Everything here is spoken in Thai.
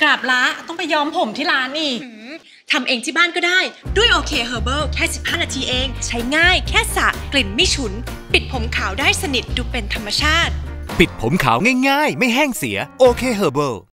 ราบละต้องไปย้อมผมที่ร้านอีกทำเองที่บ้านก็ได้ด้วยโอเคเฮอร์เบิลแค่15 นาทีเองใช้ง่ายแค่สระกลิ่นไม่ฉุนปิดผมขาวได้สนิทดูเป็นธรรมชาติปิดผมขาวง่ายๆไม่แห้งเสียโอเคเฮอร์เบิล